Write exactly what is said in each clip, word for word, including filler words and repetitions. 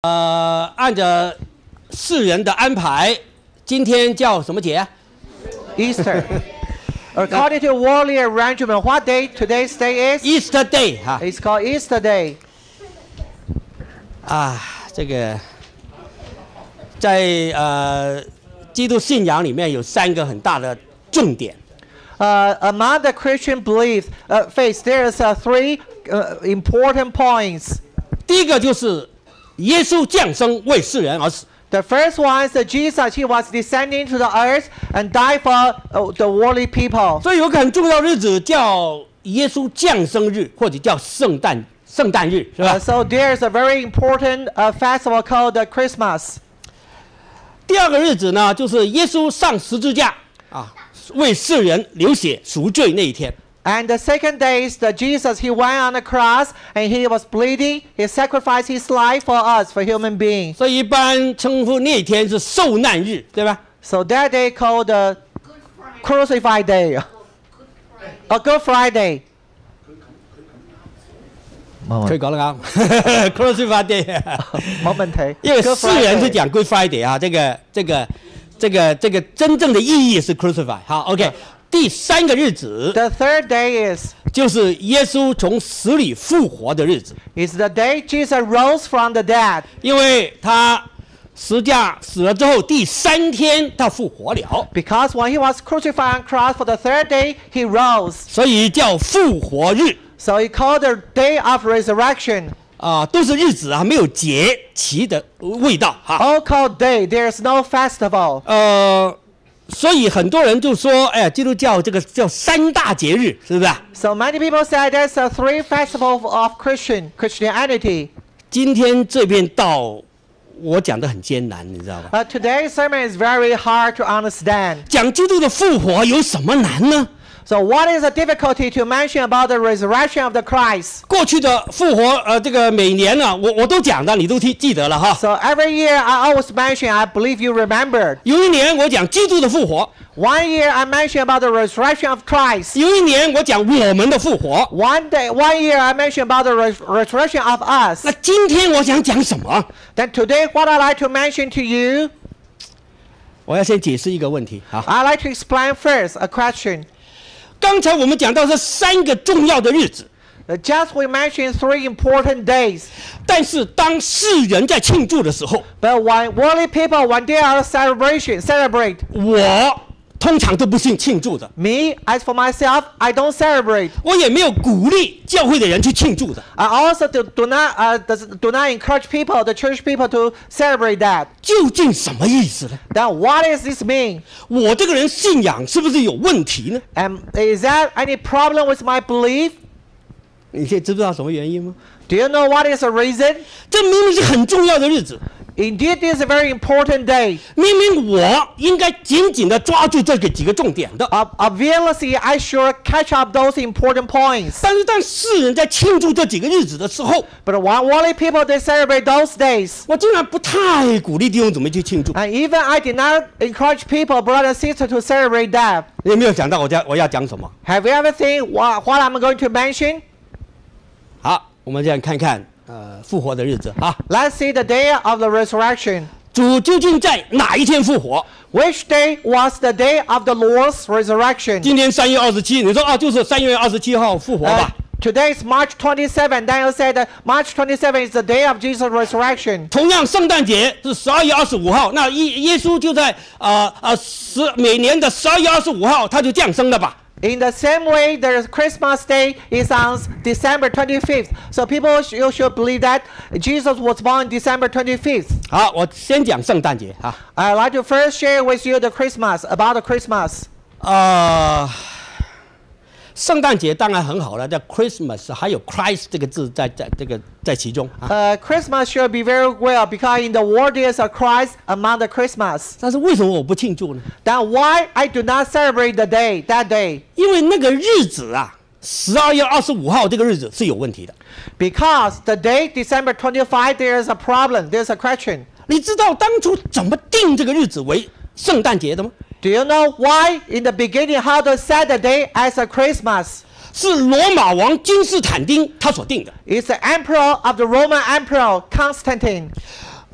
呃，按着世人的安排，今天叫什么节 Easter. According to worldly arrangement, what day today's day is? ？Easter Day 哈、 It's called Easter Day. 啊，这个在呃基督信仰里面有三个很大的重点。 Uh, among the Christian belief, uh, faith, there's uh, three uh, important points. 第一个就是耶稣降生为世人而死。 The first one is that Jesus, he was descending to the earth and died for uh, the worldly people. 所以有个很重要的日子叫耶稣降生日，或者叫圣诞圣诞日，是吧 Uh,？so there's a very important uh, festival called the Christmas. 第二个日子呢，就是耶稣上十字架啊，为世人流血赎罪那一天。 And the second day is that Jesus, he went on the cross and he was bleeding. He sacrificed his life for us, for human beings. 所以一般称呼那一天是受难日，对吧？ So that day called the Crucified Day. A Good Friday. 可以搞得啱 ，Crucified Day。 冇問題。 因為 Good 世人是 Friday. 講 Good Friday 啊，這個這個這個這個真正的意義是 Crucify。好 ，OK。第三個日子 The third day is 就是耶穌從死裡復活的日子， is the day Jesus rose from the dead. 因為他十架死了之後，第三天他復活了， Because when he was crucified on cross for the third day, he rose. 所以叫復活日 So he called the day of resurrection. 啊、都是日子啊，沒有節期的味道哈。 All called day. There's no festival. 呃，所以很多人就說，哎，基督教這個叫三大節日，是不是？ So many people say there's a three festivals of Christian Christianity. 今天這邊道我講得很艱難，你知道吧？ Uh, today's sermon is very hard to understand. 講基督的復活有什麼難呢？ So what is the difficulty to mention about the resurrection of the Christ? 過去的復活，呃，這個每年呢、啊，我我都講的，你都記記得了哈。 So every year I always mention, I believe you remembered. 有一年我講基督的復活， One year I mentioned about the resurrection of Christ. 有一年我講我們的復活。 One day, one year I mentioned about the res resurrection of us. 那今天我想講什麼？ Then today, what I'd like to mention to you, 我要先解釋一個問題啊。 I'd like to explain first a question. 剛才我們講到這三個重要的日子， Uh, Just we mentioned three important days. 但是當世人在慶祝的時候， But when worldly people, when they are celebration, celebrate, 我通常都不信慶祝的， me, as for myself, I don't celebrate. 我也沒有鼓勵教會的人去慶祝的。 I also do, do not uh, does, do not encourage people, the church people, to celebrate that. 究竟什麼意思呢？ Then what does this mean? 我這個人信仰是不是有問題呢？ And is that any problem with my belief? 你現在知不知道什麼原因嗎？ Do you know what is the reason? 這明明是很重要的日子， Indeed, this is a very important day. 明明我應該緊緊地抓住這個幾個重點的。 Ob- Obviously, I should catch up those important points. 但是當世人在慶祝這幾個日子的時候， But when worldly people, they celebrate those days. 我竟然不太鼓勵弟兄姊妹去慶祝。 And even I did not encourage people, brother and sister, to celebrate that. 你有沒有想到我要我要講什麼？ Have you ever think what, what I'm going to mention? 好，我們這樣看看，呃，復活的日子啊， Let's see the day of the resurrection. 主究竟在哪一天復活？ Which day was the day of the Lord's resurrection? 今天三月二十七，你說啊，就是三月二十七號復活 Uh, 吧？ today is March twenty-seventh. Daniel said that March twenty-seventh is the day of Jesus' resurrection. 同樣，聖誕節是十二月二十五號，那耶耶穌就在啊啊十每年的十二月二十五號他就降生了吧？ In the same way, the Christmas day is on December twenty-fifth. So people sh- you should believe that Jesus was born December twenty-fifth. 好，我先講聖誕節啊。 I'd like to first share with you the Christmas, about the Christmas. 啊、聖誕節當然很好了，叫 Christmas， 還有 Christ 這個字在在這個在其中啊。 Uh, Christmas should be very well because in the word there's a Christ among the Christmas. 但是為什麼我不慶祝呢？ Then why I do not celebrate the day, that day? 因為那個日子啊，十二月二十五號這個日子是有問題的。 Because the day December twenty-fifth, there's a problem, there's a question. 你知道當初怎麼定這個日子為聖誕節的嗎？ Do you know why in the beginning how to set the day as a Christmas? 是羅馬王君士坦丁他所定的。 It's the emperor of the Roman emperor, Constantine.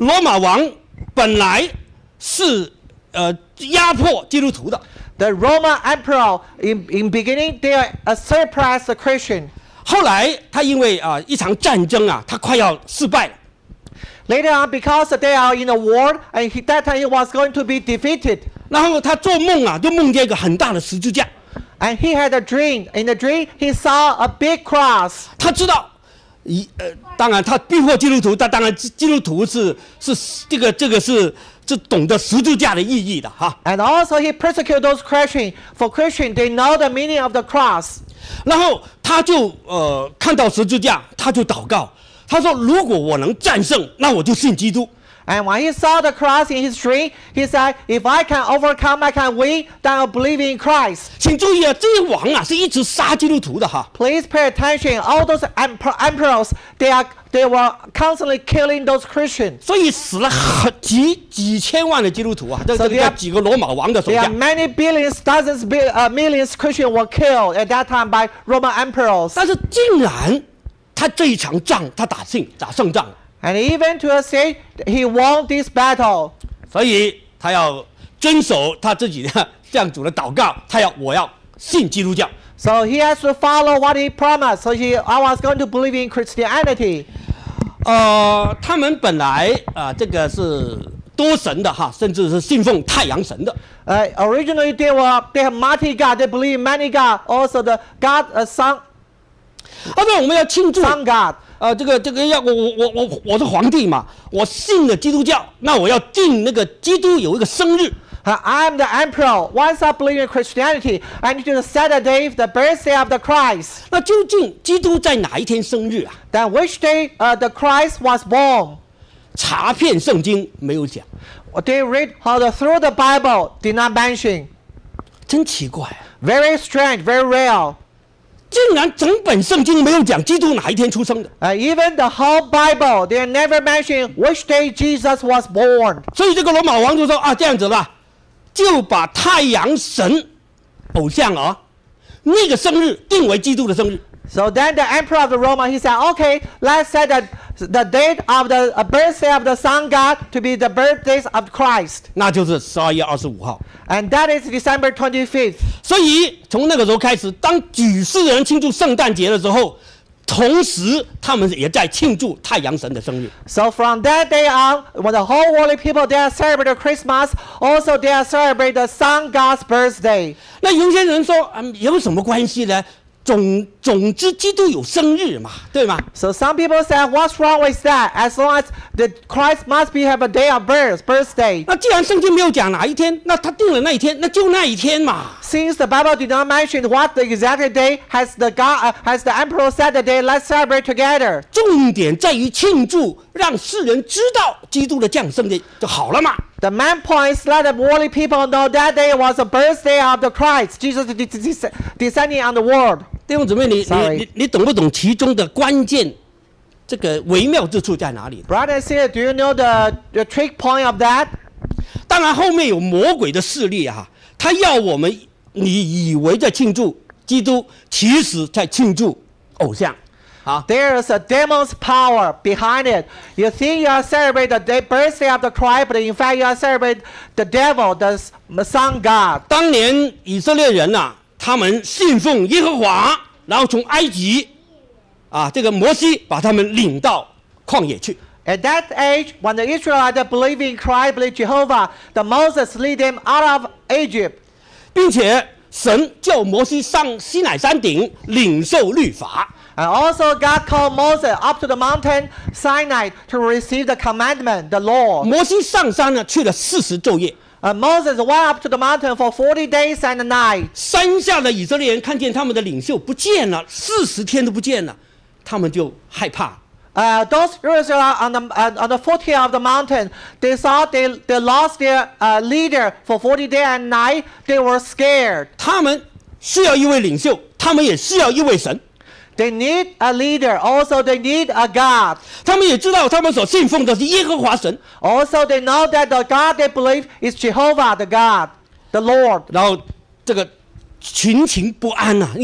罗马王本来是呃压迫基督徒的， The Roman emperor, in, in beginning, they uh, suppressed the Christian. 后来他因为啊、一场战争啊，他快要失败了， Later on, because they are in a war, and he, that time he was going to be defeated. 然后他做梦啊，就梦见一个很大的十字架， And he had a dream. In the dream, he saw a big cross. 他知道，一呃，当然他逼迫基督徒，但当然基基督徒是是这个这个是是懂得十字架的意义的哈。 And also he persecuted those Christians. For Christians, they know the meaning of the cross. 然后他就呃看到十字架，他就祷告，他说：“如果我能战胜，那我就信基督。” And when he saw the cross in his dream, he said, if I can overcome, I can win, then I'll believe in Christ. 请注意啊，这些王啊是一直杀基督徒的哈。 Please pay attention. All those emper- emperors, they are they were constantly killing those Christians. 所以死了很几几千万的基督徒啊，这 So 这 they 个 are- 几个罗马王的手 There 下 are。many billions, dozens, bi- uh, millions Christians were killed at that time by Roman emperors. 但是竟然他这一场仗他打胜打胜仗了， And even to a state, he won this battle. 所以他要遵守他自己的向主的祷告，他要我要信基督教。 So he has to follow what he promised. So he, I was going to believe in Christianity. 呃，他们本来啊、呃这个是多神的哈，甚至是信奉太阳神的。 Uh, originally, they were they have multi God. They believe in many God. Also, the God, uh, Sun, 他说我们要庆祝 Sun God. 呃，这个这个要我我我我我是皇帝嘛，我信了基督教，那我要敬那个基督有一个生日。 Uh, I am the emperor. Once I believe in Christianity, I need to set a day, the birthday of the Christ. 那究竟基督在哪一天生日啊？ Then which day uh, the Christ was born? 查遍圣经没有讲， They read how the through the Bible did not mention. 真奇怪啊！ Very strange, very rare. 竟然整本圣经没有讲基督哪一天出生的， Uh, even the whole Bible, they never mention which day Jesus was born. 所以这个罗马王就说啊，这样子吧，就把太阳神偶像啊那个生日定为基督的生日。 So then the emperor of the Rome, he said, okay, let's set the, the date of the uh, birthday of the sun god to be the birthdays of Christ. 那就是十二月二十五号。 And that is December twenty-fifth. 所以从那个时候开始，当举世人庆祝圣诞节的时候，同时他们也在庆祝太阳神的生日。 So from that day on, when the whole world people, they are celebrating Christmas, also they are celebrating the sun god's birthday. 那有些人说，嗯，有什么关系呢？总总之，基督有生日嘛，对吗？ So some people say, what's wrong with that? As long as the Christ must be have a day of birth, birthday. 那既然圣经没有讲哪一天，那他定了那一天，那就那一天嘛。 Since the Bible did not mention what the exact day, has the God, uh, has the emperor set the day, let's celebrate together. 重点在于庆祝，让世人知道基督的降生的就好了嘛。 The main point is let the worldly people know that day was the birthday of the Christ, Jesus de- de- de- descending on the world. 弟兄姊妹，你你 Sorry 你你懂不懂其中的关键？这个微妙之处在哪里？ Brother and sister, do you know the, the trick point of that? 当然后面有魔鬼的势力啊，他要我们你以为在庆祝基督，其实在庆祝偶像。啊， There is a demon's power behind it. You think you are celebrating the day, birthday of the Christ, but in fact you are celebrating the devil, the s- sun god. 当年以色列人呐、啊，他们信奉耶和华，然后从埃及啊，这个摩西把他们领到旷野去。 At that age, when the Israelites believe in Christ, believe Jehovah, the Moses lead them out of Egypt. 并且神叫摩西上西乃山顶领受律法。 And also God called Moses up to the mountain Sinai to receive the commandment, the law. 摩西上山呢，去了四十昼夜。 And Moses went up to the mountain for forty days and a night. 山下的以色列人看见他们的领袖不见了，四十天都不见了，他们就害怕。 Uh, those Israelites on the, uh, on the foot of the mountain, they saw they, they lost their uh, leader for forty days and night. They were scared. 他们需要一位领袖，他们也需要一位神。 They need a leader. Also, they need a God. 他们也知道他们所信奉的是耶和华神， Also, they know that the God they believe is Jehovah, the God, the Lord. 然后这个群情不安呐、因为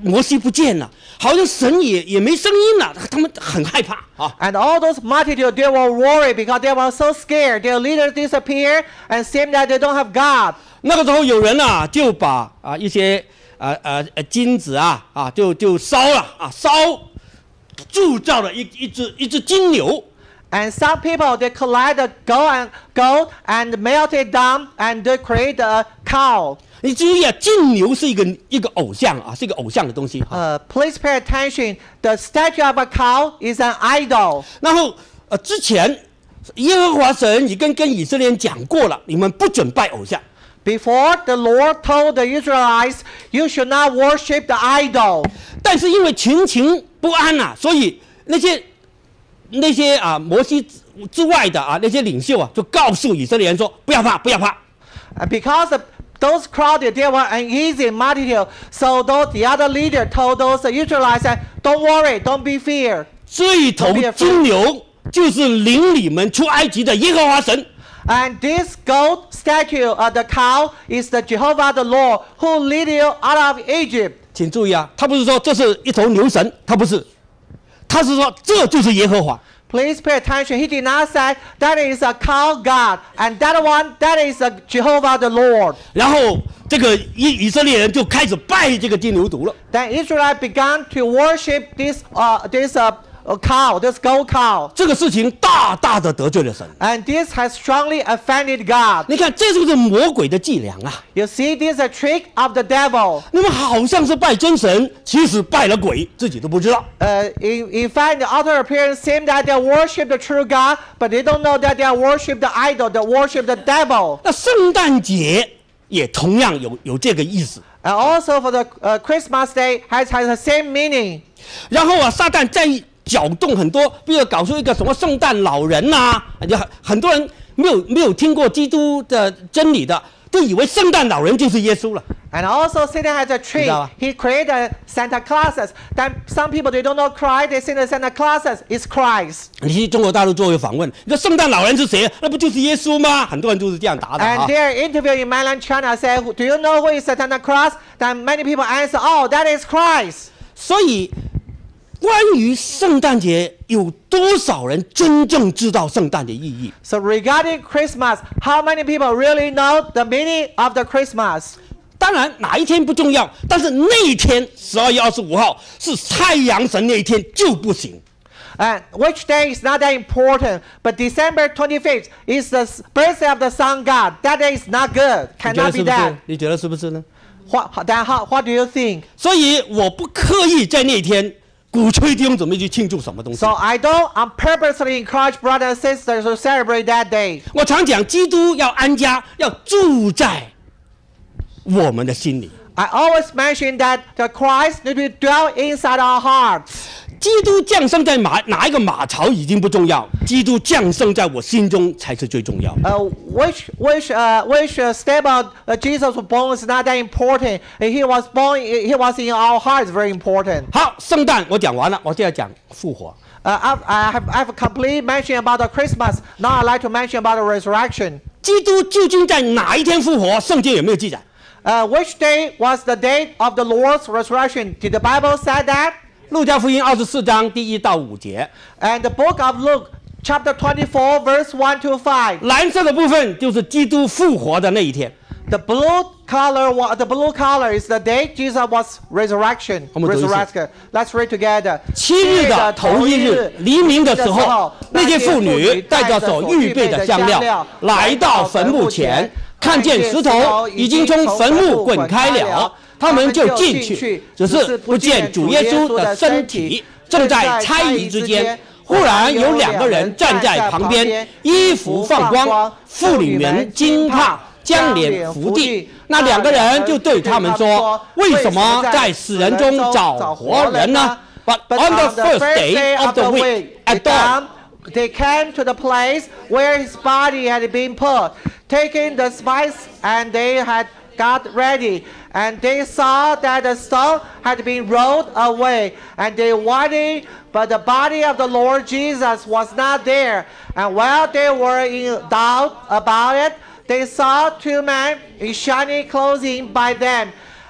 摩西不见了，好像神也也没声音了，他们很害怕啊。 And all those multitude, they were worried because they were so scared. Their leaders disappeared and seemed that they don't have God. 那个时候有人啊，就把啊一些啊呃呃金子啊啊就就烧了啊烧，铸造了一一只一只金牛。 And some people, they collect the gold and gold and melt it down and they create a cow. 你注意啊，金牛是一个一个偶像啊，是一个偶像的东西哈。 Uh, please pay attention. The statue of a cow is an idol. 然后呃之前耶和华神已经跟以色列人讲过了，你们不准拜偶像。 Before the Lord told the Israelites, you should not worship the idol. 但是因为群情不安呐、啊，所以那些那些啊摩西之之外的啊那些领袖啊，就告诉以色列人说：不要怕，不要怕。 And because of those crowded, they were uneasy multitude. So those, the other leader told those Israelites, don't worry, don't be feared. 这头金牛就是领你们出埃及的耶和华神。 And this gold statue of the cow is the Jehovah the Lord who lead you out of Egypt. 请注意啊，他不是说这是一头牛神，他不是，他是说这就是耶和华。 Please pay attention. He did not say that is a cow god, and that one that is a Jehovah the Lord. 然后这个以以色列人就开始拜这个金牛犊了。 Then Israel began to worship this uh, this uh, uh, cow, this gold cow. 这个事情大大的得罪了神。 And this has strongly offended God. 你看，这就是魔鬼的伎俩啊！ You see, this is a trick of the devil. 你们好像是拜真神，其实拜了鬼，自己都不知道。 Uh, in, in fact, the outer appearance seems that they worship the true God, but they don't know that they worship the idol, they worship the devil. 那圣诞节也同样有有这个意思。 And also for the uh, Christmas day has, has the same meaning. 然后啊，撒旦在搅动很多，比如搞出一个什么圣诞老人呐、啊，就很很多人没有没有听过基督的真理的，都以为圣诞老人就是耶稣了。 And also Satan has a trick. He created Santa Clauses. Then some people, they don't know Christ, they say that Santa Clauses is Christ. 你去中国大陆做一个访问，你说圣诞老人是谁？那不就是耶稣吗？很多人都是这样答的啊 And。their interview in mainland China say, do you know who is Santa Claus? Then many people answer, oh, that is Christ. 所以，关于圣诞节，有多少人真正知道圣诞的意义？ So regarding Christmas, how many people really know the meaning of the Christmas? 当然，哪一天不重要，但是那一天十二月二十五号是太阳神那一天就不行。 And which day is not that important, but December twenty-fifth is the birthday of the sun god. That day is not good, 你觉得 cannot 是 be 不是 that.？ 你觉得是不是呢？ What, then how, what do you think? 所以我不刻意在那一天鼓吹弟兄姊妹去庆祝什么东西 So。I don't um, purposely encourage brothers and sisters to celebrate that day. 我常讲，基督要安家，要住在我们的心里。 I always mention that the Christ need to dwell inside our hearts. 基督降生在马哪一个马槽已经不重要，基督降生在我心中才是最重要。 Uh, which which uh, which uh, step of uh, Jesus was born is not that important. He was born. He was in our hearts. Very important. 好，圣诞我讲完了，我现在讲复活。 Uh, I've, I have I have complete mention about the Christmas. Now I'd like to mention about the resurrection. 基督究竟在哪一天复活？圣经有没有记载？ Uh, which day was the date of the Lord's resurrection? Did the Bible say that? 路加福音二十四章第一到五节， And the book of Luke, chapter twenty-four, verse one to five. 蓝色的部分就是基督复活的那一天。 The blue color, wa- the blue color is the day Jesus was resurrection. 我们读一次。 Resurrected. Let's read together. 七日的头一日，黎明的时候，那些妇女带着所预备的香料，来到坟墓前，看见石头已经从坟墓滚开了，他们就进去，只是不见主耶稣的身体，正在猜疑之间。忽然有两个人站在旁边，衣服放光，妇女们惊怕，将脸伏地。那两个人就对他们说：“为什么在死人中找活人呢？” But on the first day of the week, at dawn, they came to the place where his body had been put, taking the spice, and they had got ready. And they saw that the stone had been rolled away, and they wondered, but the body of the Lord Jesus was not there. And while they were in doubt about it, they saw two men in shiny clothing by them.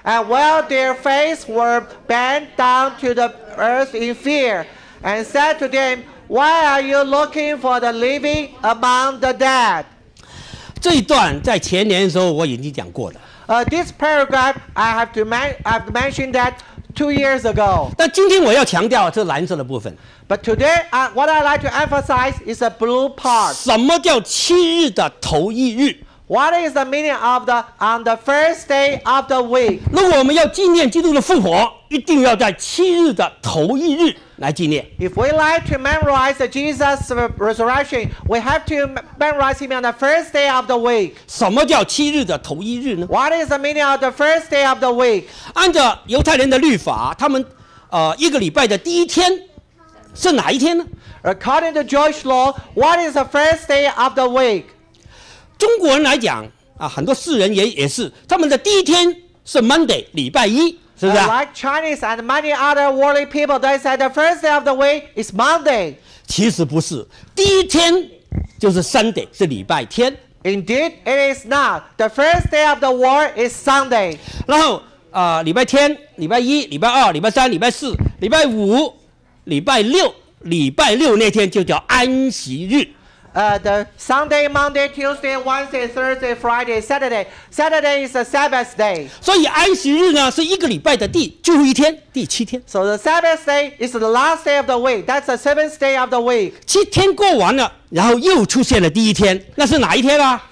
and while their faces were bent down to the earth in fear, and said to them, Why are you looking for the living among the dead? 这一段在前年的时候我已经讲过了。 Uh, this paragraph, I have to man I've mentioned that two years ago. 但今天我要强调这蓝色的部分。 But today, uh, what I like to emphasize is the blue part. 什么叫七日的头一日？ What is the meaning of the on the first day of the week? 如果我们要纪念基督的复活，一定要在七日的头一日来纪念。 If we like to memorize the Jesus resurrection, we have to memorize him on the first day of the week. 什么叫七日的头一日呢？ What is the meaning of the first day of the week? 按照犹太人的律法，他们呃一个礼拜的第一天是哪一天呢？ According to Jewish law, what is the first day of the week? 中国人来讲啊，很多世人也也是，他们的第一天是 Monday， 礼拜一，是不是、啊？ Like Chinese and many other worldly people, they say the first day of the week is Monday. 其实不是，第一天就是 Sunday， 是礼拜天。 Indeed, it is not. The first day of the war is Sunday. 然后啊、呃，礼拜天、礼拜一、礼拜二、礼拜三、礼拜四、礼拜五、礼拜六、礼拜六那天就叫安息日。 Uh, the Sunday, Monday, Tuesday, Wednesday, Thursday, Friday, Saturday. Saturday is the Sabbath day. 所以安息日呢是一个礼拜的第最后一天，第七天。 So the Sabbath day is the last day of the week. That's the seventh day of the week. 七天过完了，然后又出现了第一天，那是哪一天啊？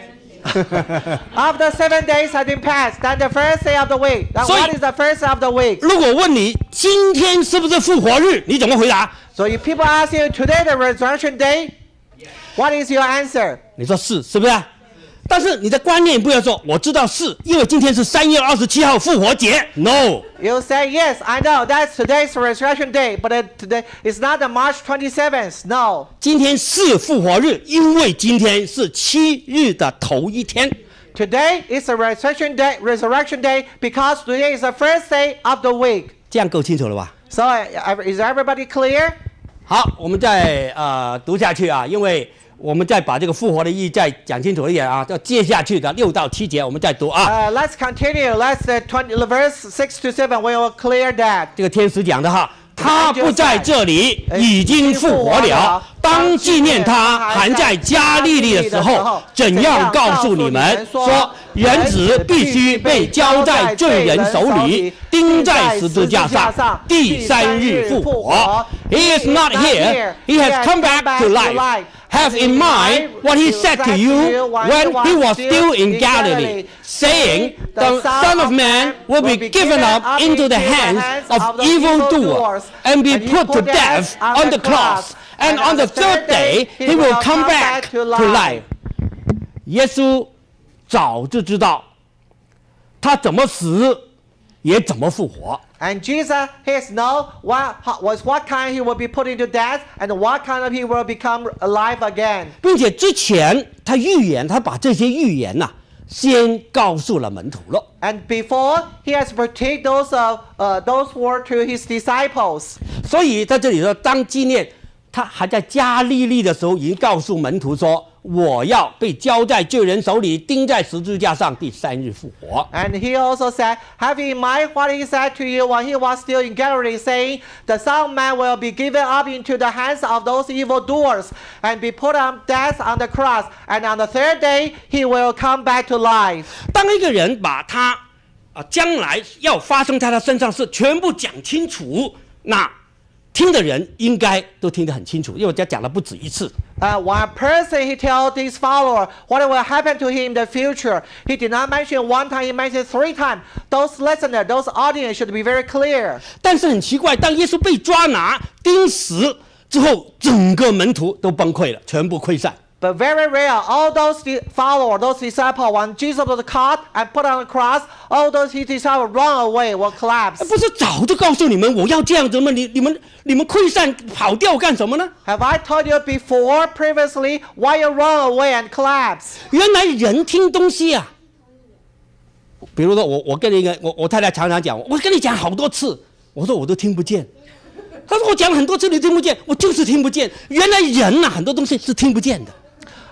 After seven days have been passed, then the first day of the week. Then So what you- is the first of the week? 如果问你今天是不是复活日，你怎么回答？ So if people ask you today the resurrection day, what is your answer? 你说是，是不是啊？但是你的观念不要说我知道是，因为今天是三月二十七号复活节。No， You say, yes, I know, that's today's resurrection day, but it, today it's not the March twenty-seventh. No. 今天是复活日，因为今天是七日的头一天。 Today is a resurrection day, resurrection day because today is the first day of the week. 这样够清楚了吧？ So uh, is everybody clear? 好，我们再呃读下去啊，因为我们再把这个复活的意义再讲清楚一点啊。要接下去的六到七节，我们再读啊。 Uh, let's continue. Let's uh, twenty, verse six to seven. We will clear that. 这个天使讲的哈，他不在这里，已经复活了。当纪念他还在加利利的时候，怎样告诉你们说，人子必须被交在罪人手里，钉在十字架上，第三日复活。He is not here. He has come back to life. Have in mind what he said to you when he was still in Galilee, saying, the Son of Man will be given up into the hands of evildoers and be put to death on the cross. And on the third day, he will come back to life. 耶稣早就知道他怎么死，也怎么复活。 And Jesus, he has known what was what kind he will be put into death and what kind of he will become alive again. 并且之前他预言，他把这些预言呐、啊，先告诉了门徒了。 And before he has portrayed those uh, uh, those words to his disciples. 所以在这里说，当纪念他还在加利利的时候，已经告诉门徒说：“我要被交在罪人手里，钉在十字架上，第三日复活。” And he also said, have in mind what he said to you when he was still in Galilee, saying, the Son of Man will be given up into the hands of those evildoers and be put on death on the cross. And on the third day, he will come back to life. 当一个人把他啊将来要发生在他身上事全部讲清楚，那听的人应该都听得很清楚，因为我家讲了不止一次。 Uh, one person, he told his follower what will happen to him in the future. He did not mention one time, he mentioned three times. Those listeners, those audience should be very clear. 但是很奇怪，当耶稣被抓拿、钉死之后，整个门徒都崩溃了，全部溃散。 But very rare, all those followers, those disciples, when Jesus was caught and put on the cross, all those his disciples run away, will collapse. 不是早就告诉你们我要这样子吗？你你们你们溃散跑掉干什么呢？ Have I told you before, previously, why you run away and collapse? 原来人听东西啊，比如说我我跟一个我我太太常常讲，我跟你讲好多次，我说我都听不见。她说我讲了很多次你听不见，我就是听不见。原来人呐、啊、很多东西是听不见的。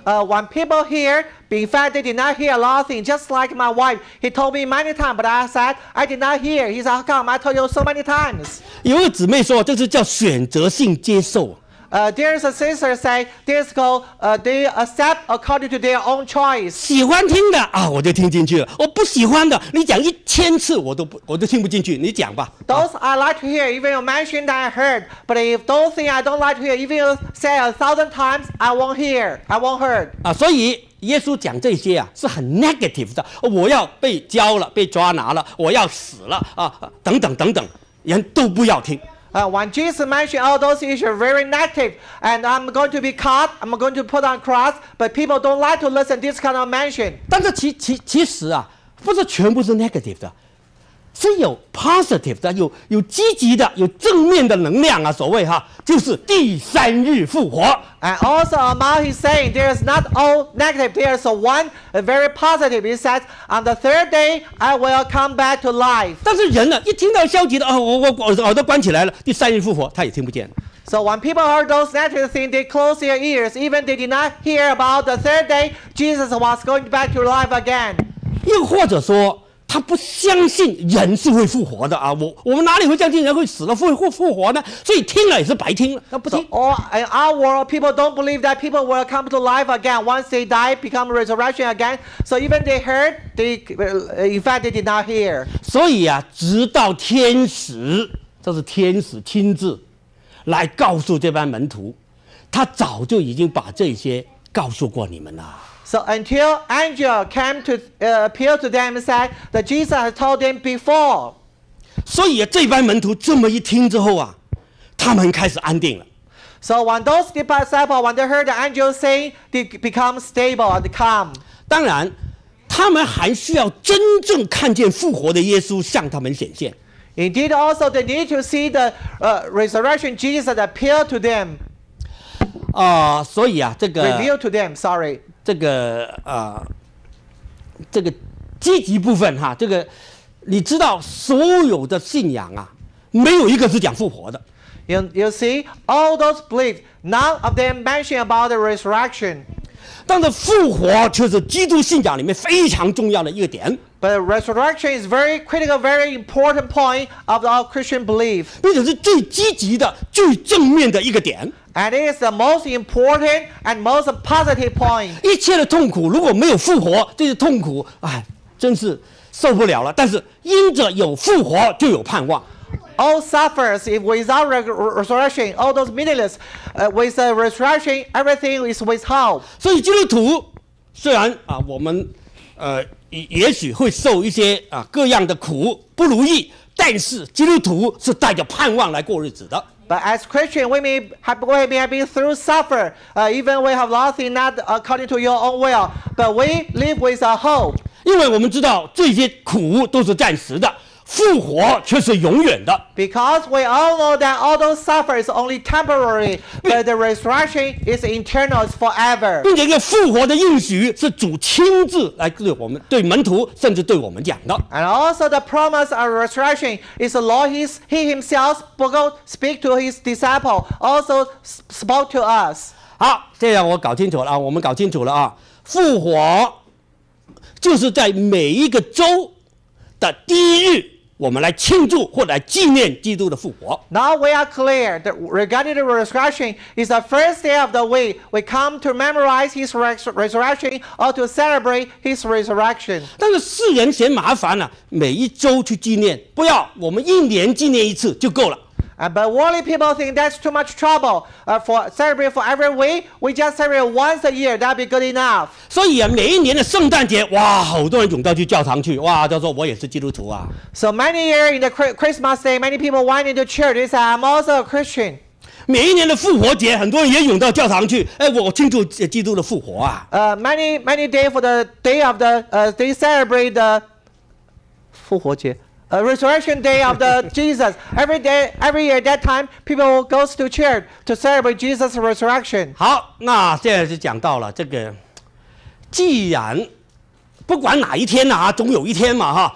uh, when people hear, in fact, they did not hear a lot of things. Just like my wife, he told me many times, but I said I did not hear. He said, "How come? I told you so many times." 有位姊妹说，这是叫选择性接受。 Uh, there's a sister say this called uh, they accept according to their own choice. 喜欢听的啊，我就听进去了；我不喜欢的，你讲一千次我都不，我都听不进去。你讲吧。 Those I like to hear, even you mention that I heard. But if those things I don't like to hear, even you say a thousand times, I won't hear. I won't heard. 啊，所以耶稣讲这些啊是很 negative 的。我要被交了，被抓拿了，我要死了啊，等等等等，人都不要听。 Uh, when Jesus mentioned all those issues, very negative, and I'm going to be caught, I'm going to put on cross, but people don't like to listen this kind of mention. 但是其其其实啊，不是全部是 negative 的，是有 positive 的，有有积极的，有正面的能量啊。所谓哈，就是第三日复活。 And also among his saying, there is not all negative. There is a one a very positive. He says, on the third day, I will come back to life. 但是人呢，一听到消极的，哦，我我我耳朵关起来了，第三日复活，他也听不见。 So when people heard those negative things, they close their ears. Even they did not hear about the third day, Jesus was going back to life again. 又或者说，他不相信人是会复活的啊！我我们哪里会相信人会死了会会复活呢？所以听了也是白听了，他不 So 听。 all, in our world, people don't believe that people will come to life again. Once they die, become resurrection again. So even they heard, they, in fact, they did not hear. 所以啊，直到天使，这是天使亲自来告诉这班门徒，他早就已经把这些告诉过你们了。 So until angel came to uh, appeal to them and said that Jesus had told them before. 所以啊，这班门徒这么一听之后啊，他们开始安定了。 So when those disciples, when they heard the angel saying, they become stable and calm. 当然，他们还需要真正看见复活的耶稣向他们显现。 Indeed, also they need to see the uh, resurrection Jesus that appeared to them, 啊、呃，所以啊，这个 revealed to them. Sorry. 这个呃，这个积极部分哈，这个你知道，所有的信仰啊，没有一个是讲复活的。 You, you see, all those beliefs, none of them mention about the resurrection. 但是复活却是基督信仰里面非常重要的一个点， But resurrection is very critical, very important point of our Christian belief. 并且是最积极的、最正面的一个点。 And it is the most important and most positive point. 一切的痛苦如果没有复活，这些痛苦，哎，真是受不了了。但是因着有复活，就有盼望。 All suffers if without resurrection, all those meaningless. Uh, with the resurrection, everything is with hope. 所以基督徒虽然啊，我们呃也也许会受一些啊各样的苦不如意，但是基督徒是带着盼望来过日子的。 But as Christian, we may have, we may have been through suffer. Uh, even we have lost things not according to your own will. But we live with a hope. 因为我们知道这些苦都是暂时的，复活却是永远的。 Because we all know that all those suffer is only temporary, but the resurrection is eternal, it's forever. 并且一个复活的应许是主亲自来对我们、对门徒，甚至对我们讲的。 And also the promise of resurrection is the Lord his, He Himself spoke, speak to His disciple, also spoke to us. 好，这样我搞清楚了啊，我们搞清楚了啊，复活就是在每一个周的第一日，我们来庆祝或来纪念基督的复活。 Now we are clear that regarding the resurrection is the first day of the week. We come to memorize His res resurrection or to celebrate His resurrection. 但是世人嫌麻烦了、啊，每一周去纪念，不要，我们一年纪念一次就够了。 Uh, but worldly people think that's too much trouble. Uh, for celebrate for every week, we just celebrate once a year. That'd be good enough. 所以啊，每一年的圣诞节，哇，好多人涌到去教堂去，哇，他说我也是基督徒啊。 So many years in the Christmas day, many people went into church. They say, I'm also a Christian. 每一年的复活节，很多人也涌到教堂去，哎，我庆祝基督的复活啊。 Uh, many many days for the day of the uh, they celebrate the 复活节. Uh, resurrection day of the Jesus. Every day, every year, that time, people goes to church to celebrate Jesus' resurrection. 好，那现在就讲到了这个，既然不管哪一天呐、啊，总有一天嘛哈。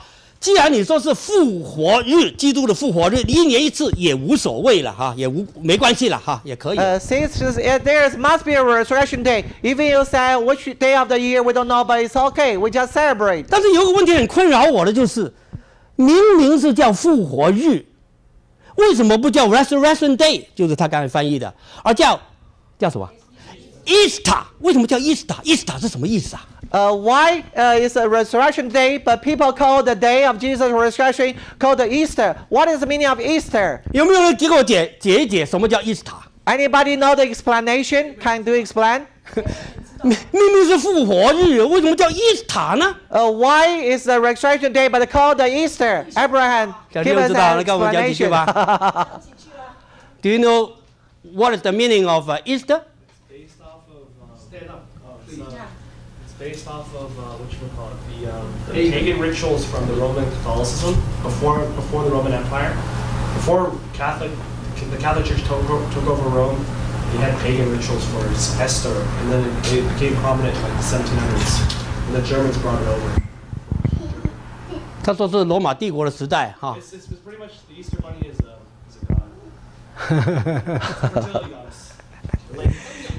既然你说是复活日，基督的复活日，一年一次也无所谓了哈，也无没关系了哈，也可以。 Uh, since there must be a resurrection day, even you say which day of the year we don't know, but it's okay, we just celebrate. 但是有个问题很困扰我的就是，明明是叫复活日，为什么不叫 Resurrection Day？ 就是他刚才翻译的，而叫叫什么 Easter？ 为什么叫 Easter？Easter 是什么意思啊？ Uh, why uh, is a resurrection day, but people call the day of Jesus' resurrection called the Easter? What is the meaning of Easter? 有没有人给我解解一解什么叫 Easter？ Anybody know the explanation? Can you explain? 明明是复活日，为什么叫 Easter 呢？ Uh, why is the resurrection day but called the Easter? Abraham, 小弟 give 们 us 知道， an 来跟我们讲几句 explanation. 吧。Do you know what is the meaning of uh, Easter? Based off of uh, stand up. Oh, it's, uh, it's based off of uh, what you call it, the, um, the pagan rituals from the Roman Catholicism before before the Roman Empire, before Catholic the Catholic Church took, took over Rome. They had pagan rituals for Easter, and then it, it became prominent in like the seventeen hundreds, and the Germans brought it over. 他说是罗马帝国的时代哈。 It's, it's, it's pretty much the Easter Bunny is a is a god. It's a fertility goddess. Like,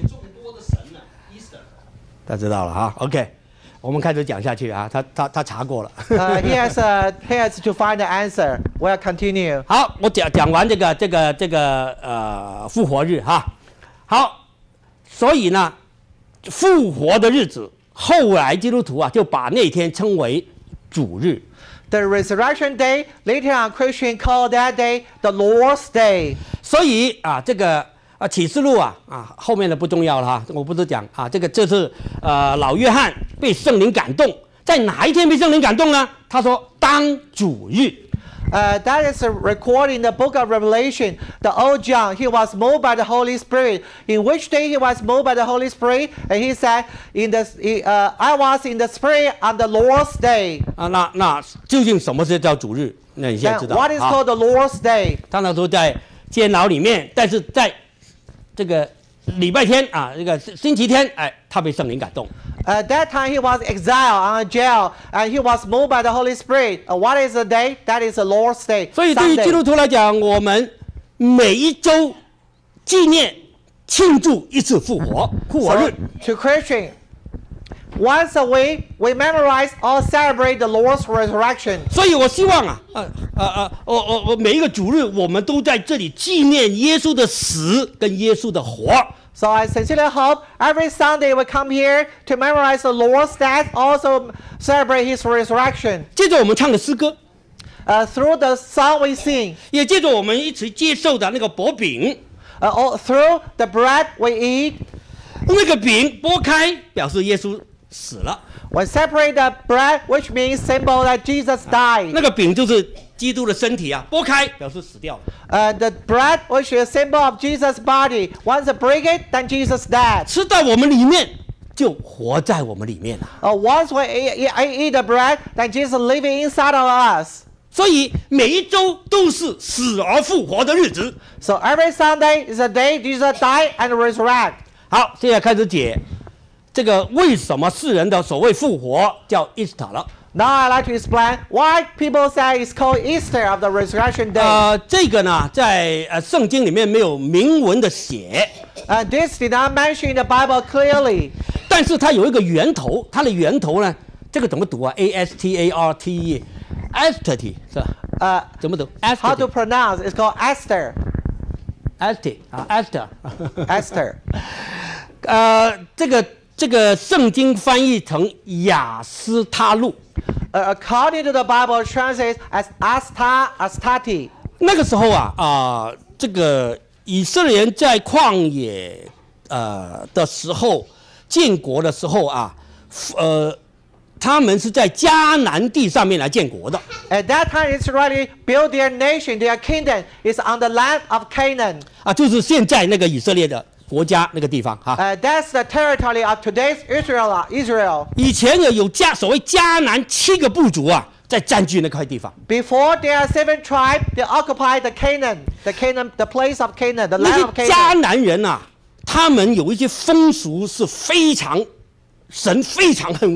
他知道了哈 ，OK， 我们开始讲下去啊，他他他查过了。 uh, he has uh, he has to find the answer. We'll continue. 好，我讲讲完这个这个这个呃复活日哈，好，所以呢，复活的日子，后来基督徒啊就把那天称为主日。 The resurrection day, later on Christian call that day the Lord's Day. 所以啊，这个。 啊，启示录啊，啊，后面的不重要了哈，我不是讲啊，这个这是呃老约翰被圣灵感动，在哪一天被圣灵感动呢？他说当主日。 Uh, that is a record in the book of Revelation. The old John, he was moved by the Holy Spirit. In which day he was moved by the Holy Spirit? And he said, "In the uh, I was in the Spirit on the Lord's day." 啊，那那究竟什么是叫主日？那你现在知 And 道 what is called the Lord's day? 他那时候在监牢里面，但是在这个礼拜天啊，这个星期天，哎，他被圣灵感动。 At that time, he was exiled on a jail, and he was moved by the Holy Spirit. Uh, what is the day? That is the Lord's day. 所以对于基督徒来讲，我们每一周纪念庆祝一次复活复活日。 So, to Christian, once a week we memorize or celebrate the Lord's resurrection. 所以我希望啊，呃呃呃，我我我每一个主日，我们都在这里纪念耶稣的死跟耶稣的活。 So I sincerely hope every Sunday we come here to memorize the Lord's death, also celebrate His resurrection. 接着我们唱的诗歌， Uh, through the song we sing, 也接着我们一起接受的那个薄饼， uh, all, through the bread we eat, 那个饼剥开，表示耶稣死了。 we separate the bread, which means symbol that Jesus died. 那个饼就是基督的身体啊，剥开表示死掉了。 Uh, the bread, which is symbol of Jesus' body. Once you break it, then Jesus died. 吃到我们里面，就活在我们里面了。 Uh, once we eat, eat the bread, then Jesus living inside of us. 所以每一周都是死而复活的日子。 So every Sunday is a day Jesus died and resurrect. 好，现在开始解这个为什么世人的所谓复活叫 Easter 了。 Now I'd like to explain why people say it's called Easter of the resurrection day. 呃，这个呢，在呃圣经里面没有明文的写， Uh, this did not mention in the Bible clearly. 但是它有一个源头，它的源头呢，这个怎么读啊 ？A S T A R T E，Astarty 是吧？ Uh, 怎么读 how to ？Astarty，Astarty pronounce? It's called Esther. 啊 ，Astar。 Esther. 呃，这个这个圣经翻译成雅斯他路。 Uh, according to the Bible, translates as Asta, Astati. 那个时候啊啊、呃，这个以色列人在旷野呃的时候建国的时候啊，呃，他们是在迦南地上面来建国的。 At that time, Israel built their nation, their kingdom is on the land of Canaan. 啊，就是现在那个以色列的国家那个地方哈。 Uh, that's the territory of today's Israel. Israel. 以前有有迦所谓迦南七个部族啊，在占据那块地方。 Before there are seven tribes, they occupied the Canaan, the Canaan, the place of Canaan, the 那 land 些 of Canaan. 迦南人啊，他们有一些风俗是非常神非常恨恶的。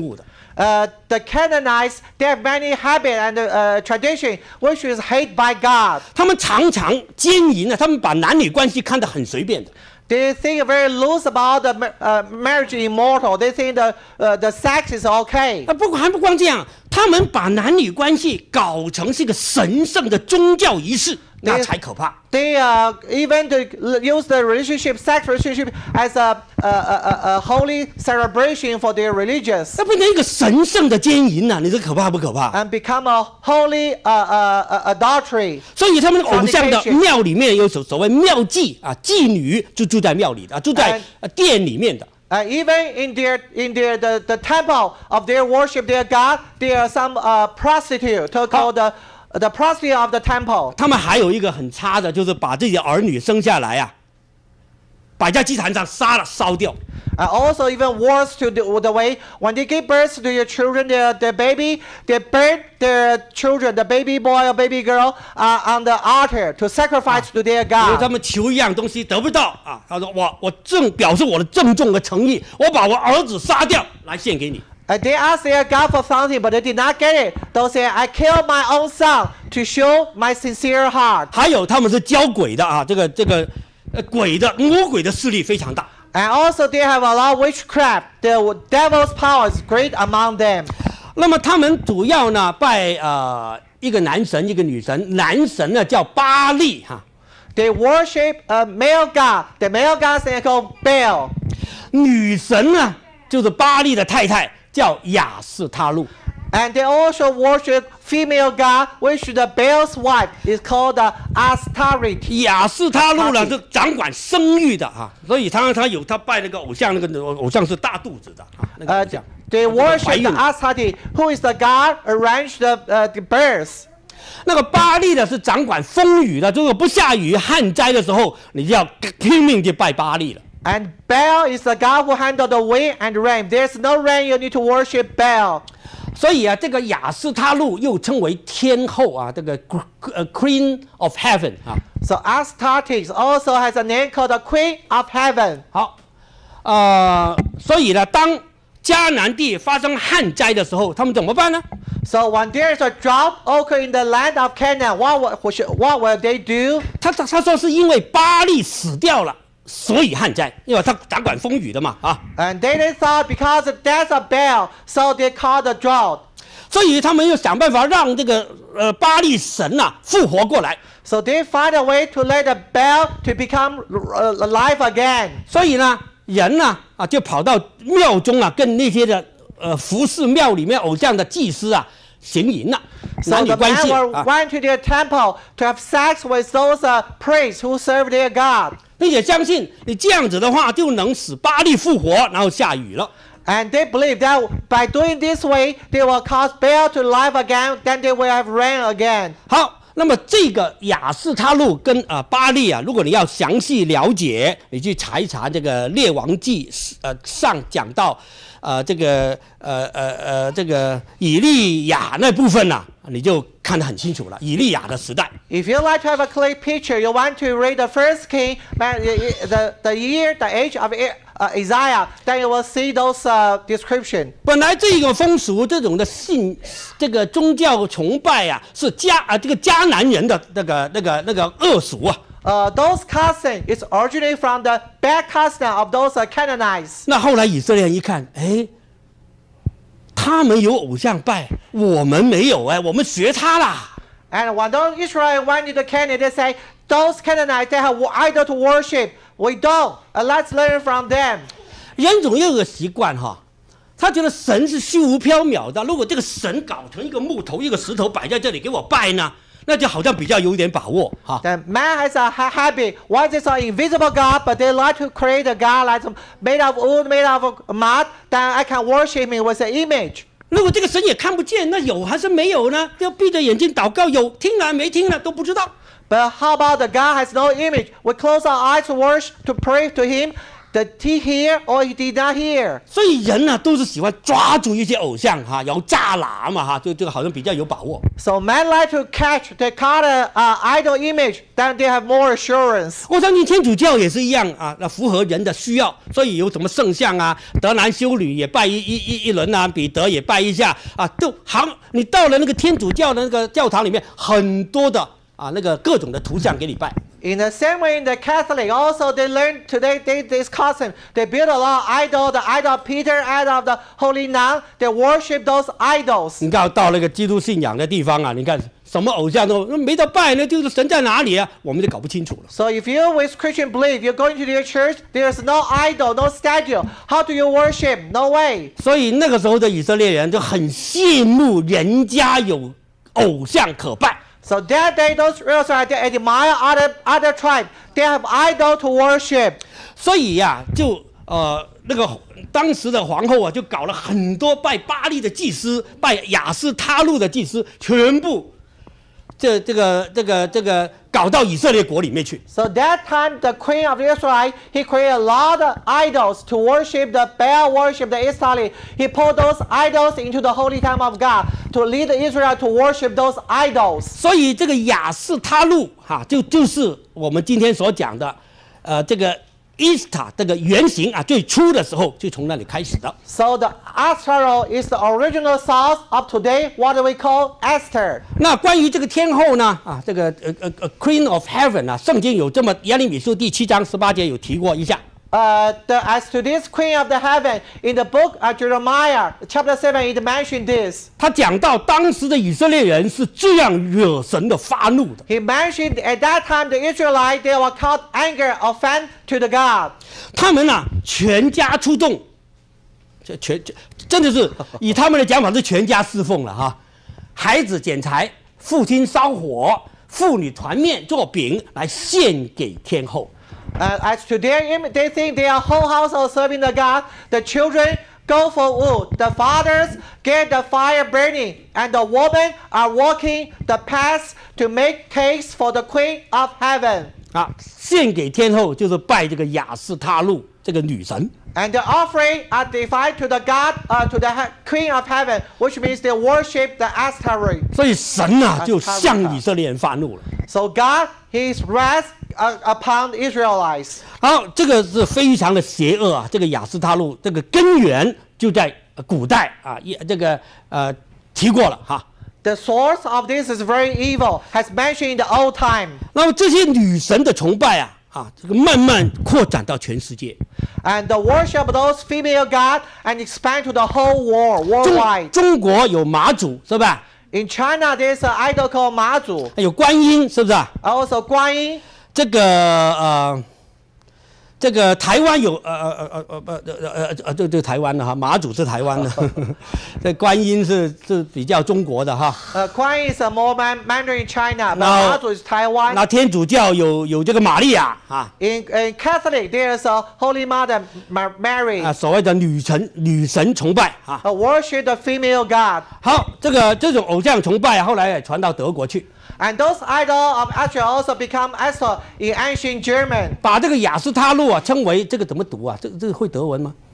Uh, the Canaanites, they have many habits and uh, tradition which is hated by God. 他们常常奸淫啊，他们把男女关系看得很随便的。 They think very loose about the uh, marriage immortal. They think the uh, the sex is okay. 啊，不还不光这样，他们把男女关系搞成是一个神圣的宗教仪式，那才可怕。 They uh, even to use the relationship, sex relationship, as a, a, a, a holy celebration for their religious. 那变成一个神圣的奸淫呐、啊，你这可怕不可怕？ And become a holy uh, uh, uh, adultery. 所以他们偶像的庙里面有所所谓庙妓啊，妓女就住在庙里的，住在呃殿里面的。 Uh, even in their in their the, the temple of their worship their God, there are some uh, prostitute called the the prostitute of the temple. 他们还有一个很差的，就是把自己的儿女生下来啊，摆在祭坛上杀了烧掉。 Uh, also, even worse to the, the way when they give birth to their children, their, their baby, they burn their children, the baby boy or baby girl, uh, on the altar to sacrifice to their 因为他 God. 们求一样东西得不到啊，他说我我正表示我的郑重的诚意，我把我儿子杀掉来献给你。 Uh, they asked their God for something, but they did not get it. They'll say, "I killed my own son to show my sincere heart." 还有他们是教鬼的啊，这个这个呃鬼的魔鬼的势力非常大。 And also, they have a lot of witchcraft. The devil's power is great among them. 那么他们主要呢拜呃一个男神一个女神，男神呢叫巴利哈， They worship a male god. The male god is called Baal. 女神呢就是巴利的太太叫雅斯他路。 And they also worship female god, which the Baal's wife is called the Ashtoreth. 雅斯他路呢是掌管生育的哈，所以他他有他拜那个偶像，那个偶像是大肚子的啊，那个 Uh, 偶像。 they 怀 worship 孕 the Ashtoreth, who is the god arranged the, uh, the births. 那个巴利呢是掌管风雨的，如果不下雨旱灾的时候，你就要拼命去拜巴利了。 And Baal is the god who handles the wind and rain. There's no rain, you need to worship Baal. 所以啊，这个雅斯他路又称为天后啊，这个呃 Queen of Heaven 啊。 So Astartes also has a name called the Queen of Heaven. 好，呃，所以呢，当迦南地发生旱灾的时候，他们怎么办呢？ So when there is a drought occur in the land of Canaan, what will, what will they do? 他他他说是因为巴利死掉了，所以旱灾，因为他掌管风雨的嘛啊。 And they, they thought because of the death of Baal, so they called the drought. 所以他们又想办法让这个呃巴利神呐、啊、复活过来。 So they find a way to let the Baal to become uh, alive again. 所以呢，人呢啊就跑到庙中啊，跟那些的呃服侍庙里面偶像的祭司啊行淫了、啊， So 男女 the 关 man 系 will 啊， went to their temple to have sex with those uh, priests who serve their God. 并且相信你这样子的话就能使巴利复活，然后下雨了。 And they believe that by doing this way, they will cause Baal to live again, then they will have rain again. 好，那么这个雅斯他路跟啊、呃、巴利啊，如果你要详细了解，你去查一查这个《列王记》呃上讲到，呃这个呃呃呃这个以利亚那部分呐、啊，你就看得很清楚了。以利亚的时代。 If you like to have a clear picture, you want to read the first king, the, the year, the age of uh, Isaiah, then you will see those uh, description. 本来这个风俗，这种的信，这个宗教崇拜啊，是迦啊这个迦南人的那个那个那个恶俗啊。 Uh, those custom is originally from the bad custom of those uh, Canaanites. 那后来以色列人一看，哎，他们有偶像拜，我们没有哎，我们学他啦。 And when those Israelites went to the Canaan, they say, those Canaanites, they have idol to worship. We don't. Uh, let's learn from them. 人总有个习惯哈，他觉得神是虚无缥缈的。如果这个神搞成一个木头、一个石头摆在这里给我拜呢，那就好像比较有点把握哈。 The man has a ha habit. Why is an invisible God, but they like to create a God like made of wood, made of mud, then I can worship him with an image. 如果这个神也看不见，那有还是没有呢？就闭着眼睛祷告，有听了没听了都不知道。 But how about the God has no image? We close our eyes to worship, to pray to him. Did he hear or he did not hear? 所以人呢、啊、都是喜欢抓住一些偶像哈，有栅栏嘛哈，就这个好像比较有把握。 So men like to catch, they caught a uh, idol image, then they have more assurance. 我相信天主教也是一样啊，那符合人的需要，所以有什么圣像啊，德兰修女也拜一一一一轮啊，彼得也拜一下啊，都好。你到了那个天主教的那个教堂里面，很多的啊那个各种的图像给你拜。 In the same way, in the Catholic, also they learn today they, this custom. They build a lot of idol, the idol of Peter, idol of the Holy Nun. They worship those idols. 你看到那个基督信仰的地方啊，你看什么偶像都没得拜呢，就是神在哪里啊，我们就搞不清楚了。 So if you with Christian belief, you're going to your church, there's no idol, no statue. How do you worship? No way. 所以那个时候的以色列人就很羡慕人家有偶像可拜。 So that day, those Israelites, they admire other other tribe. They have idol to worship. 所以呀、啊，就呃那个当时的皇后啊，就搞了很多拜巴力的祭司，拜亚斯他路的祭司，全部这这个这个这个搞到以色列国里面去。 So that time, the queen of Israel, he created a lot of idols to worship the Baal worship, the Israel. He pulled those idols into the holy temple of God to lead Israel to worship those idols. 所以这个亚斯他路哈、啊，就就是我们今天所讲的，呃，这个伊斯塔这个原型啊，最初的时候就从那里开始的。 So the Ashtaroth is the original source of today what we call Esther. 那关于这个天后呢，啊，这个呃呃呃 Queen of Heaven 啊，圣经有这么耶利米书第七章十八节有提过一下。 Uh, the, as to this queen of the heaven, in the book of Jeremiah, chapter seven, it mentioned this. 他讲到当时的以色列人是这样惹神的发怒的。 He mentioned at that time the Israelites, they were caught anger, offense to the God. 他们啊，全家出动，这全真的是以他们的讲法是全家侍奉了哈。孩子捡柴，父亲烧火，妇女团面做饼来献给天后。 Uh, as to their image, they think they are whole household serving the God. The children go for wood. The fathers get the fire burning. And the women are walking the paths to make cakes for the queen of heaven. 啊，献给天后就是拜这个亚斯他路这个女神。 And the offering are devoted to the God, uh, to the queen of heaven, which means they worship the Ashtaroth. 所以神啊，就向以色列人发怒了。 So God, His wrath uh, upon the Israelites. 好，这个是非常的邪恶啊！这个亚斯他路这个根源就在古代啊，也这个呃提过了哈。 The source of this is very evil, has mentioned in the old time. 那么这些女神的崇拜啊，啊，这个慢慢扩展到全世界。 And the worship of those female gods and expand to the whole world, 中 worldwide. 中国有妈祖是吧？ In China, there's an idol called Ma Zu. 有观音是不是啊？ Also, Guan Yin. 这个呃，这个台湾有呃呃呃呃呃呃呃，这这台湾的哈，马祖是台湾的，这观音是是比较中国的哈。 Uh, Guan Yin is a more man, Mandarin in China, but Now- Ma Zu is Taiwan. 那天主教有有这个玛利亚啊 In, in Catholic, there's a Holy Mother Ma- Mary. 啊，所谓的女神女神崇拜啊。 Uh, worship the female god. 好，这个这种偶像崇拜后来也传到德国去， And those idols of actually also become Esther in ancient German. 把这个雅斯他路啊称为这个怎么读啊？这这个会德文吗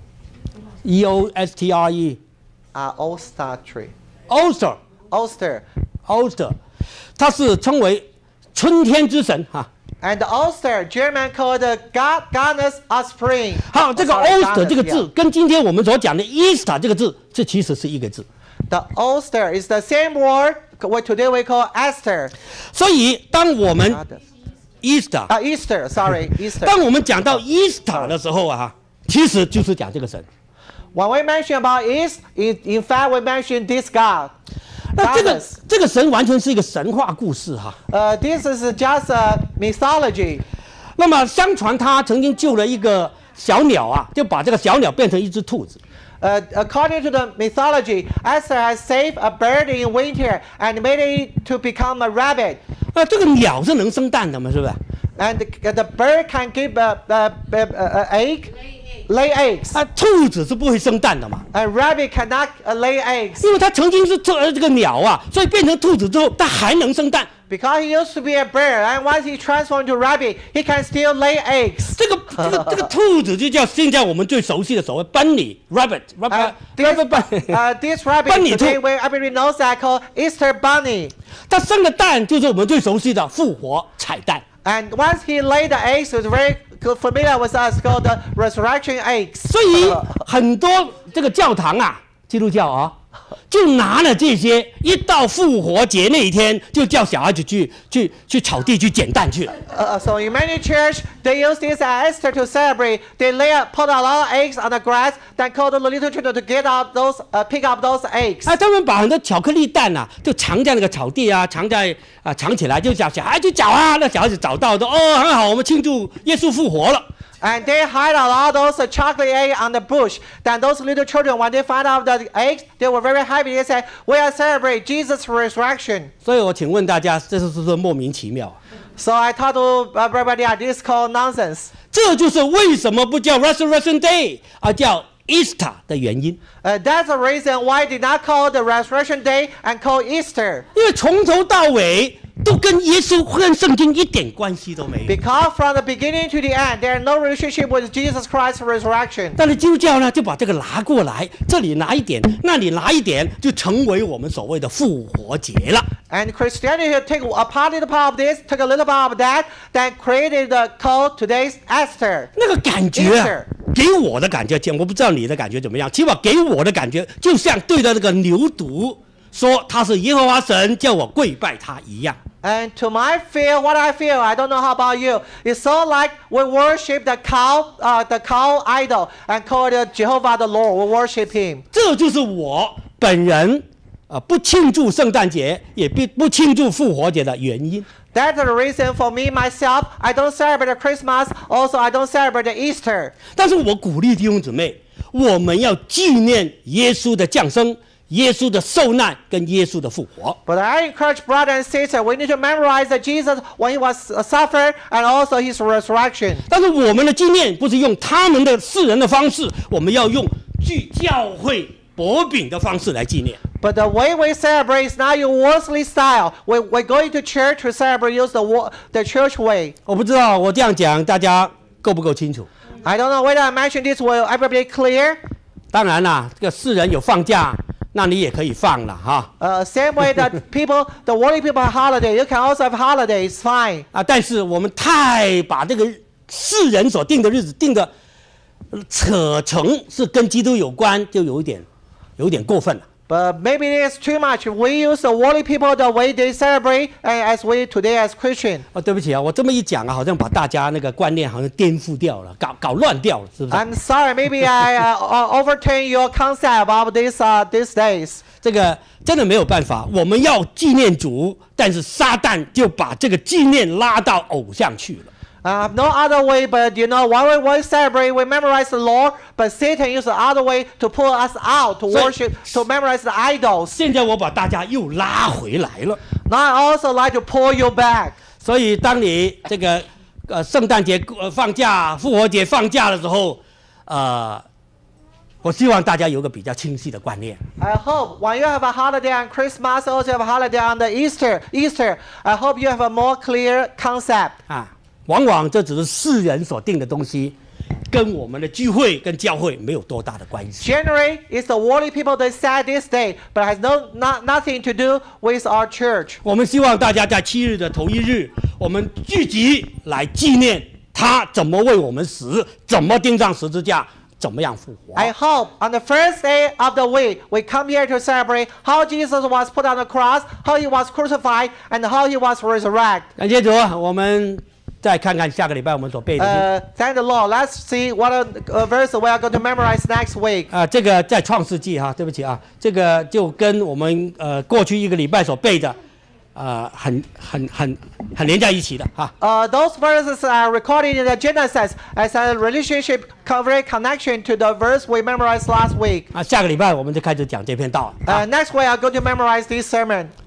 ？E O S T R E Uh, Oster tree. Oster Oster. Oster，它是称为春天之神哈。 And Oster, German called the god, goddess of spring. 好，这个 Oh, sorry, Oster 这个 goddess, 字 yeah. 跟今天我们所讲的 Easter 这个字，这其实是一个字。 The Oster is the same word what today we call Esther. 所以当我们 Goddess. Easter， Uh, Easter, sorry, Easter. 当我们讲到 Easter 的时候啊，其实就是讲这个神。 When we mention about East, in, in fact we mention this god. 那这个 Goddess. 这个神完全是一个神话故事哈。 Uh, this is just a mythology. 那么相传他曾经救了一个小鸟啊，就把这个小鸟变成一只兔子。 Uh, according to the mythology, Esther has saved a bird in winter and made it to become a rabbit. 那这个鸟是能生蛋的嘛，是不是？ And the, the bird can give a, a, a, a, a egg, lay eggs. 啊，兔子是不会生蛋的嘛， A rabbit cannot uh, lay eggs. 因为它曾经是这呃这个鸟啊，所以变成兔子之后，它还能生蛋， Because he used to be a bear, and once he transformed to rabbit, he can still lay eggs. 这个这个这个兔子就叫现在我们最熟悉的所谓 bunny rabbit rabbit rabbit bunny。 Uh, this rabbit today where everybody knows that called Easter bunny. 它生的蛋就是我们最熟悉的复活彩蛋。 And once he laid the eggs, it's very familiar with us called the resurrection eggs. 所以很多这个教堂啊，基督教啊。就拿了这些，一到复活节那一天，就叫小孩子去去去草地去捡蛋去了。 Uh, so in many church, they use this as Easter to celebrate. They lay put a lot of eggs on the grass, then call the little children to get out those, uh, pick up those eggs. 啊，他们把很多巧克力蛋啊，就藏在那个草地啊，藏在啊藏起来，就叫小孩去找啊。那小孩子找到说，哦，很好，我们庆祝耶稣复活了。 And they hide a lot of those uh, chocolate eggs on the bush. Then those little children, when they find out the eggs, they were very happy. They said, "We are celebrate Jesus' resurrection." 所以我请问大家，这是不是莫名其妙？ So I thought to everybody, this is called nonsense. 这就是为什么不叫 Resurrection Day， 而叫 Easter 的原因。 Uh, that's the reason why they did not call the Resurrection Day and call Easter. 因为从头到尾。都跟耶稣跟圣经一点关系都没有。 Because from the beginning to the end, there is no relationship with Jesus Christ's resurrection. 但是基督教呢，就把这个拿过来，这里拿一点，那里拿一点，就成为我们所谓的复活节了。 And Christianity take a part of the part of this, took a little part of that, then created the called today's Easter. 那个感觉啊，给我的感觉，我不知道你的感觉怎么样，起码给我的感觉，就像对着那个牛犊说他是耶和华神，叫我跪拜他一样。 And to my feel, what I feel, I don't know how about you. It's so like we worship the cow, uh, the cow idol, and call it Jehovah the Lord. We worship Him. 这就是我本人啊不庆祝圣诞节，也不不庆祝复活节的原因。 That's the reason for me myself. I don't celebrate Christmas. Also, I don't celebrate Easter. 但是我鼓励弟兄姊妹，我们要纪念耶稣的降生。耶稣的受难跟耶稣的复活。 But I encourage brother and sister, we need to memorize that Jesus when he was suffered and also his resurrection. 但是我们的纪念不是用他们的世人的方式，我们要用具教会薄饼的方式来纪念。 But the way we celebrate is not your worldly style. We we're going to church to celebrate use the the church way. 我不知道我这样讲大家够不够清楚。 I don't know whether I mentioned this will everybody clear. 当然啦，这个世人有放假。那你也可以放了哈。 呃、uh, ，same way that people, the worldly people have holiday, you can also have holiday, it's fine. 啊，但是我们太把这个世人所定的日子定的扯成是跟基督有关，就有一点，有一点过分了。 But maybe it is too much. We use the worldly people the way they celebrate, and as we today as Christian. 哦，对不起啊，我这么一讲啊，好像把大家那个观念好像颠覆掉了，搞搞乱掉了，是不是 ？I'm sorry, maybe I uh, overturn your concept about this uh, these days. 这个真的没有办法，我们要纪念主，但是撒旦就把这个纪念拉到偶像去了。 Uh, no other way, but you know, while we, we celebrate, we memorize the Lord, but Satan uses the other way to pull us out, to worship, to memorize the idols. 现在我把大家又拉回来了。 Now I also like to pull you back. 所以当你这个呃圣诞节呃放假、复活节放假的时候，呃，我希望大家有个比较清晰的观念。 I hope when you have a holiday on Christmas, also have a holiday on the Easter, Easter, I hope you have a more clear concept. 啊。往往这只是世人所定的东西，跟我们的聚会跟教会没有多大的关系。 Generally, it's the worldly people that set this day, but has no not nothing to do with our church. 我们希望大家在七日的头一日，我们聚集来纪念他怎么为我们死，怎么钉上十字架，怎么样复活。 I hope on the first day of the week we come here to celebrate how Jesus was put on the cross, how he was crucified, and how he was resurrected. 感谢主，我们。再看看下个礼拜我们所背的。 呃、uh, ，Thank the Lord. Let's see what a, a verse we are going to memorize next week. 啊，这个在创世纪哈，对不起啊，这个就跟我们呃过去一个礼拜所背的，呃，很很很很连在一起的哈。 呃、uh, Those verses are recorded in the Genesis as a relationship, very connection to the verse we memorized last week. 啊，下个礼拜我们就开始讲这篇道。 呃、uh, ，Next week I'm going to memorize this sermon. 好。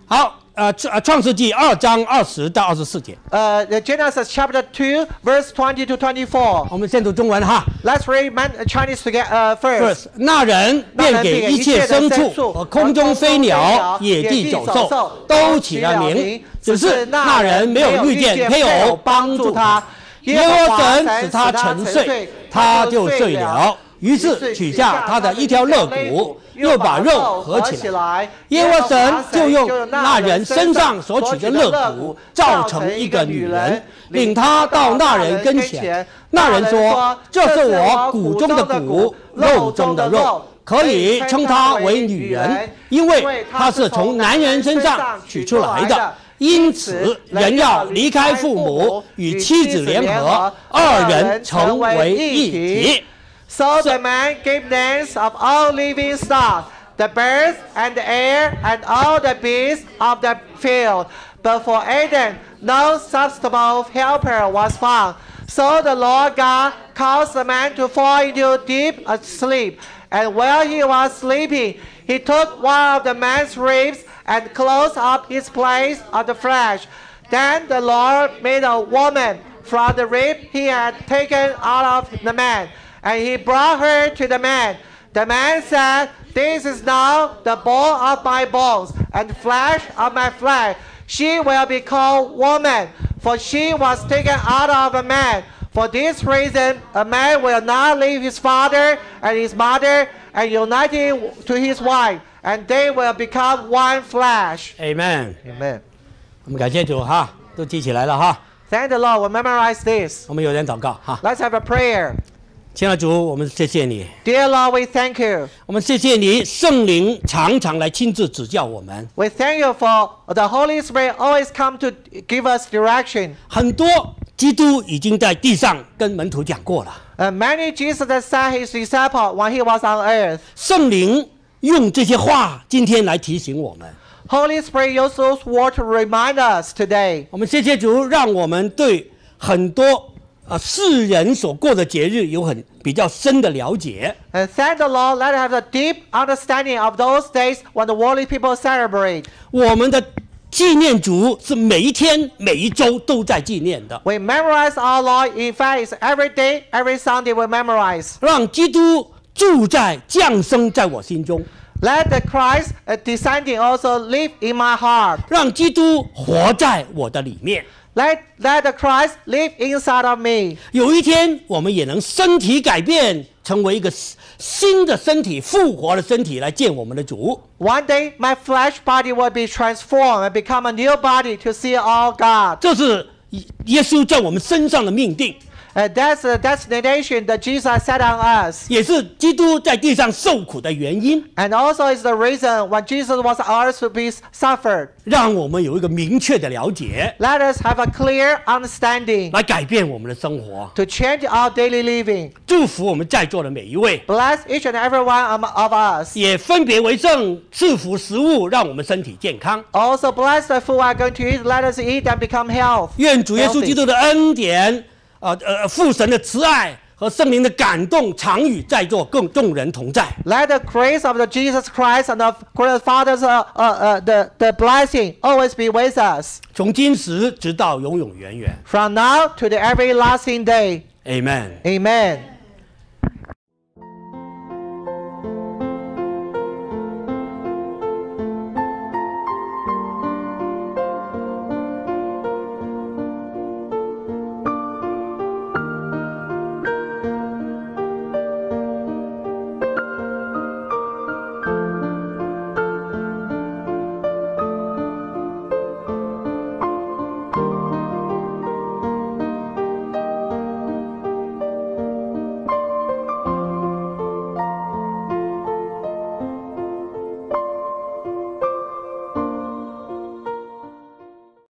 呃呃创世纪二章二十到二十四节。 Uh, the Genesis chapter two, verse twenty to twenty-four. 我们先读中文哈。 Let's read man, Chinese together uh, first. First， 那人便给一切牲畜和空中飞鸟、野地走兽都起了名，只是那人没有遇见配偶帮助他。耶和华神使他沉睡，他就睡了。于是取下他的一条肋骨，又把肉合起来。耶和华神就用那人身上所取的肋骨造成一个女人，领他到那人跟前。那人说：“这是我骨中的骨，肉中的肉，可以称她为女人，因为她是从男人身上取出来的。因此，人要离开父母，与妻子联合，二人成为一体。” So the man gave names of all living stock, the birds and the air, and all the beasts of the field. But for Adam, no suitable helper was found. So the Lord God caused the man to fall into deep sleep. And while he was sleeping, he took one of the man's ribs and closed up his place of the flesh. Then the Lord made a woman from the rib he had taken out of the man. And he brought her to the man. The man said, "This is now the bone of my bones and flesh of my flesh. She will be called woman, for she was taken out of a man. For this reason, a man will not leave his father and his mother and unite him to his wife, and they will become one flesh." Amen。 Amen. 我们感谢主哈，都记起来了哈。 Thank the Lord. We'll memorize this. 我们有人祷告哈。 Let's have a prayer. 亲爱的主，我们谢谢你， Dear Lord, we thank you. 我们谢谢你，圣灵常常来亲自指教我们。 We thank you for the Holy Spirit always come to give us direction. 很多基督已经在地上跟门徒讲过了， And many Jesus has said his disciple when he was on earth. 圣灵用这些话今天来提醒我们。 Holy Spirit used those words to remind us today. 我们谢谢主，让我们对很多啊世人所过的节日有很比较深的了解。 And thank the Lord, let us have a deep understanding of those days when the worldly people celebrate. 我们的纪念主是每一天、每一周都在纪念的， We memorize our Lord. In fact, it's every day, every Sunday we memorize. 让基督住在、降生在我心中， Let the Christ uh, descending also live in my heart. 让基督活在我的里面。 Let, let the Christ live inside of me. 有一天，我们也能身体改变，成为一个新的身体、复活的身体来见我们的主。 One day, my flesh body will be transformed and become a new body to see our God. 这是耶稣在我们身上的命定， Uh, that's the destination that Jesus set on us. 也是基督在地上受苦的原因， And also is the reason when Jesus was on earth to be suffered. 让我们有一个明确的了解， Let us have a clear understanding 来改变我们的生活。 to change our daily living. 祝福我们在座的每一位， Bless each and every one of of us. 也分别为圣，赐福食物，让我们身体健康。 Also bless the food we are going to eat. Let us eat and become health. 愿主耶稣基督的恩典，呃呃，父神的慈爱和圣灵的感动，常与在座共众人同在。 Let the grace of the Jesus Christ and of the Father's uh, uh, uh, the, the blessing always be with us. 从今时直到永永远远。 From now to the everlasting day. Amen。 Amen.